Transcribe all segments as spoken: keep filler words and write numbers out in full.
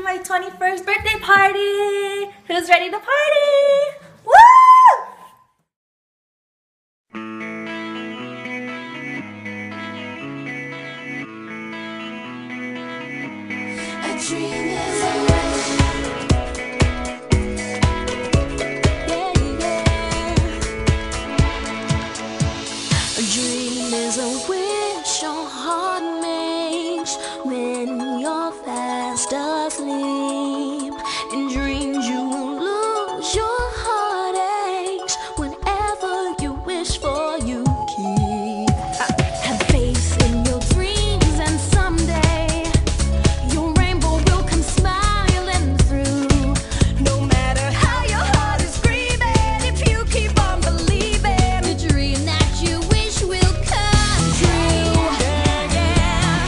my twenty-first birthday party! Who's ready to party? Woo! A dream is a wish. Yeah, yeah. A dream is a wish your heart makes when you're fast asleep. In dreams you will lose your heartaches. Whatever you wish for, you keep. Have faith in your dreams, and someday your rainbow will come smiling through. No matter how your heart is grieving, if you keep on believing, the dream that you wish will come true. Yeah, yeah,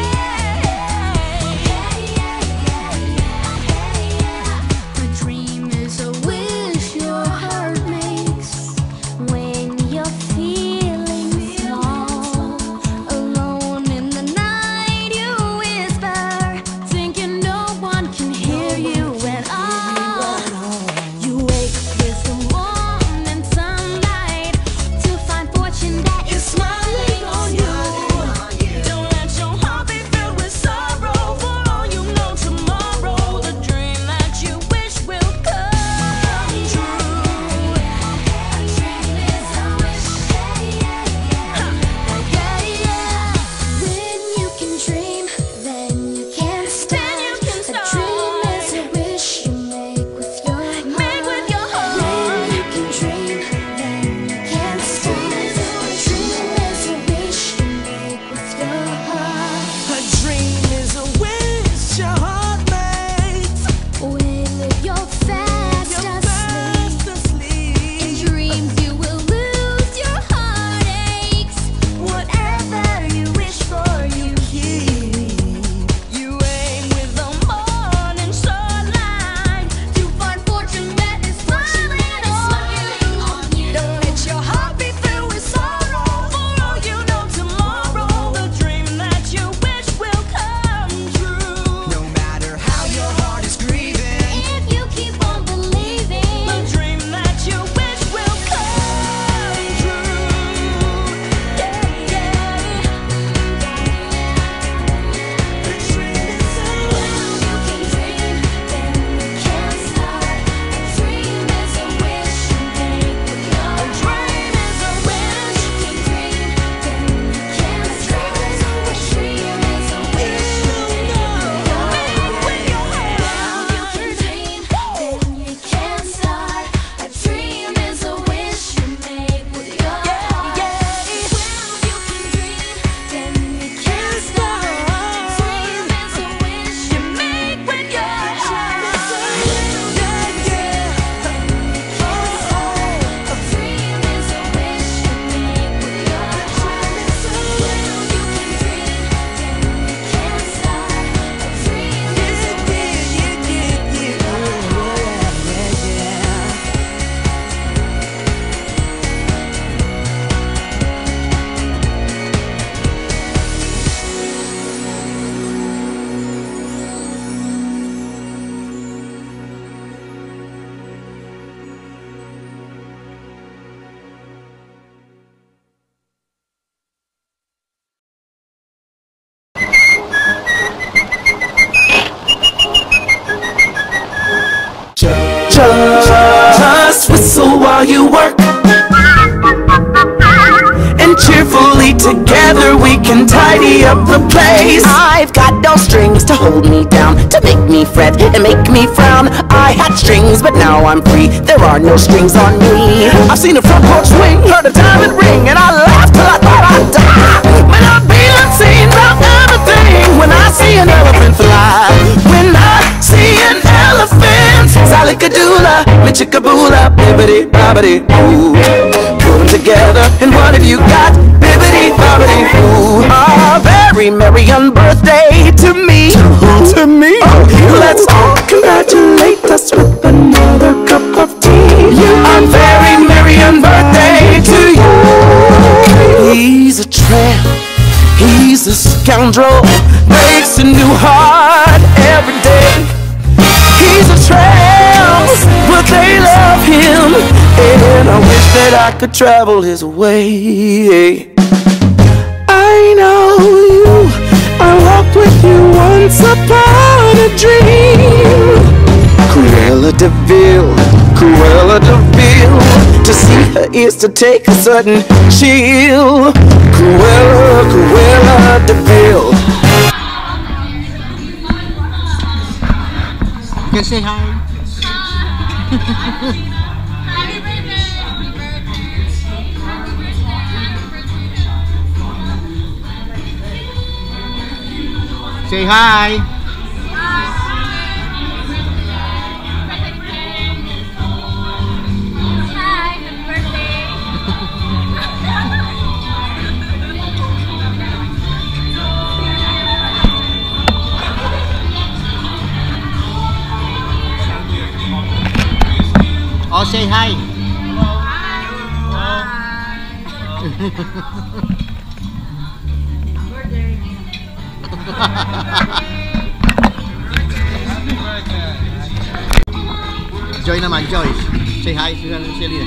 yeah. A dream is a wish your heart makes when you're feeling small. Alone in the night you whisper, thinking no one can hear you at all. You wake with the morning sunlight to find fortune that is smiling on you. Don't let your heart be filled with sorrow, for all you know tomorrow the dream that you wish will come true. A dream is a wish. Yeah, yeah. When you can dream, then you can start. A dream is a wish you make with your heart. Make with your heart. When you can dream, then you can start. A dream is a wish you make with your heart. A dream is a wish your heart makes When you're fast asleep, fast asleep. in dreams you will lose your heartaches. Whatever you wish for, you keep. You aim with the morning sunlight to find fortune that is smiling on you. Don't let your heart be filled with sorrow, for all you know tomorrow the dream that you wish will come true. No matter how your heart is grieving, If you keep on believing, the dream that you wish will come true. yeah, yeah. A dream is a When you can dream, then you can start. A dream is a wish you make with your heart. A dream is a wish. You can dream, then you can start. A dream is a wish you make with your heart. You can dream, then you can start. A dream is a wish you make with your heart. When you can dream, then you can start. A dream is a wish you make with your heart. A dream is a wish you make with your heart. When you can dream, then you can start. A dream is a wish you make with your Just whistle while you work, and cheerfully together we can tidy up the place. I've got no strings to hold me down, to make me fret and make me frown. I had strings, but now I'm free. There are no strings on me. I've seen a front porch swing, heard a diamond ring, and I laughed till I thought I'd die. When I be unseen about everything, when I see an elephant fly, when I see an elephant, Salicadoola, Michicaboola, bibbidi bobbidi boo. Put them together, and what have you got? Bibbidi bobbidi boo. A very merry birthday to me. To me? Oh, let's all congratulate us with another cup of tea. A very merry birthday to you. He's a tramp, he's a scoundrel, breaks a new heart every day. that I could travel his way. I know you, I walked with you once upon a dream. Cruella de Vil, Cruella de Vil. To see her is to take a sudden chill. Cruella, Cruella de Vil. You can say hi. Say hi. Oh, say hi. Joy naman, Joyce. Say hi, Selena.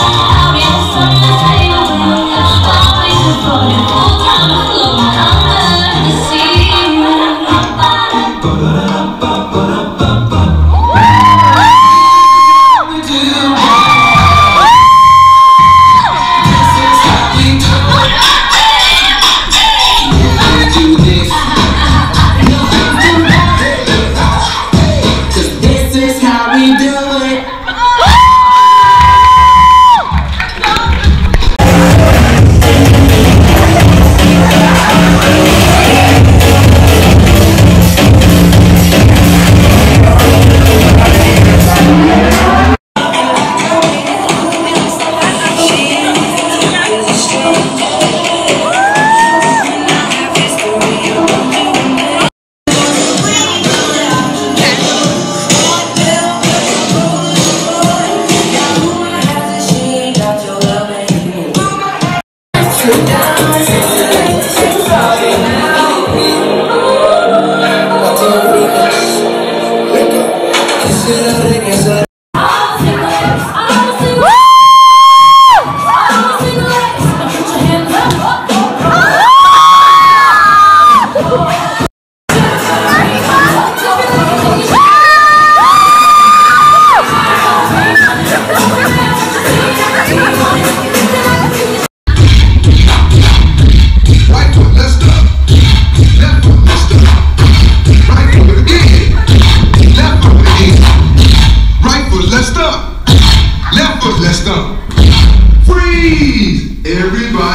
Full time afloat, I'm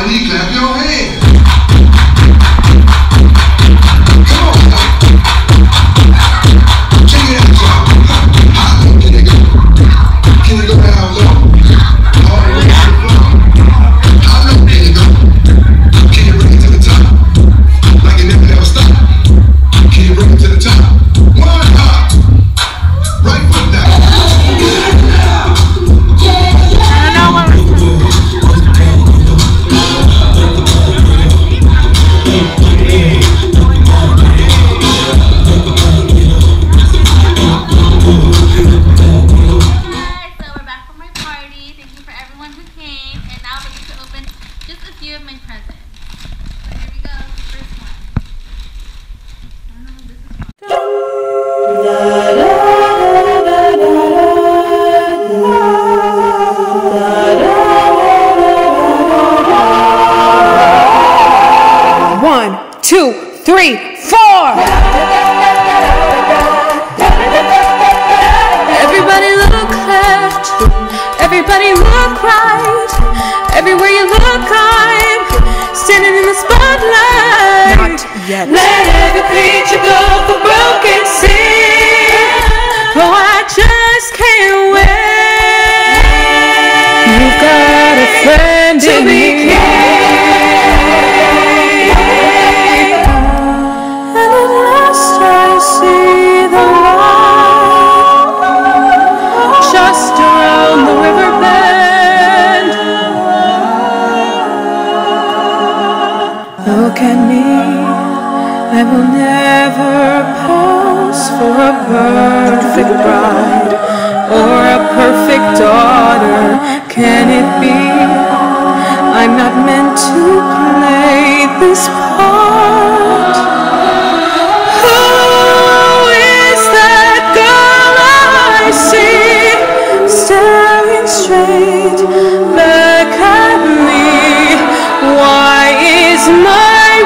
Everybody clap your hands. Come on now. Check it out, y'all. How low can it go? Can it go down low? All the way to the floor. How low can it go? Can you bring it to the top? Like it never, never stop. Can you bring it to the top? One hop. Right foot down. Two, three, four. Everybody look left, everybody look right. Everywhere you look, I'm standing in the spotlight. Not yet. Let every creature go for broken sin. Oh, I just can't wait. You've got a friend to in me. Look at me, I will never pose for a perfect bride or a perfect daughter. Can it be? I'm not meant to play this part. Who is that girl I see staring straight back at me? Why is my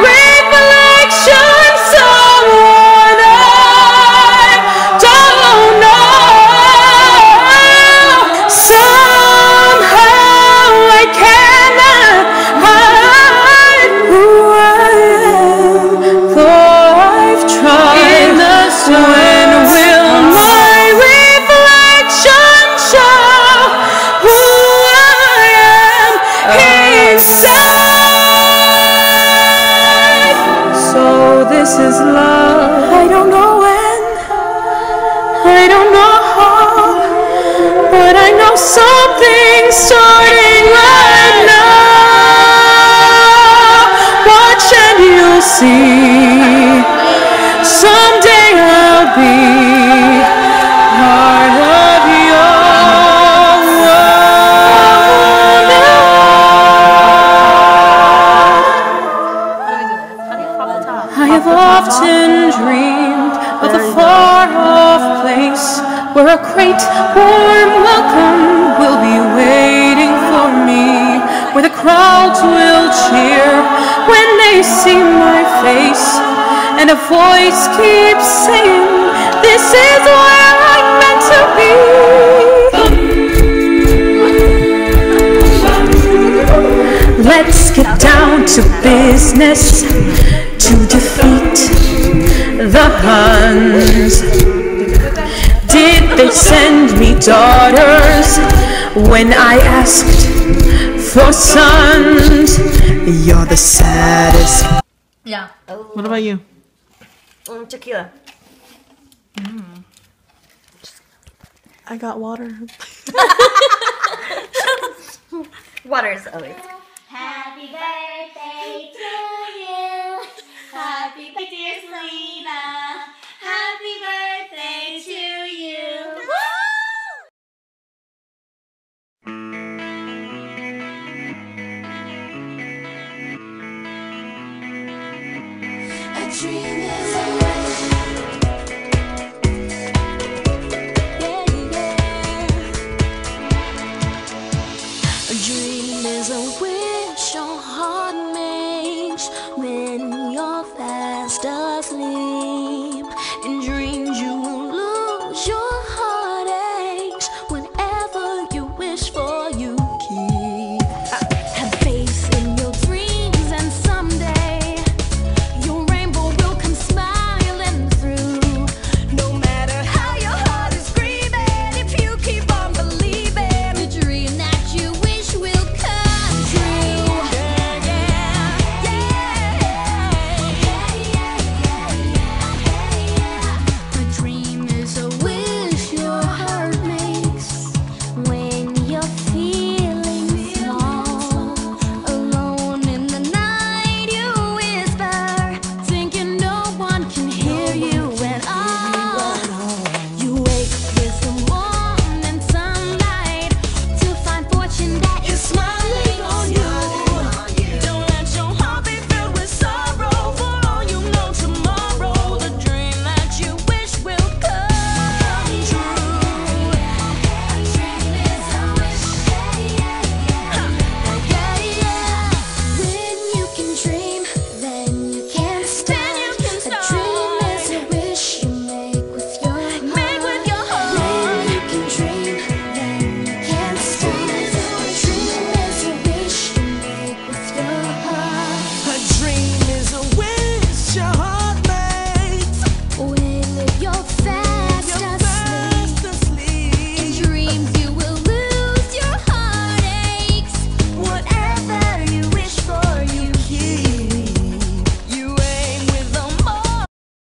this is love. I don't know when, I don't know how, but I know something's starting right now. Watch and you'll see, someday I'll be part of your world. I have often dreamed of a far-off place where a great warm welcome will be waiting for me, where the crowds will cheer when they see my face, and a voice keeps saying, this is where I'm meant to be. Let's get down to business to defeat the Huns. Did they send me daughters when I asked for sons? You're the saddest. Yeah. What about you? Mm, tequila. Mm. I got water. Water is always. Happy birthday to you. Happy birthday, dear Selena. Happy birthday to you. A dream is a wish. Yeah, yeah. A dream is a wish your heart makes when you're fast asleep.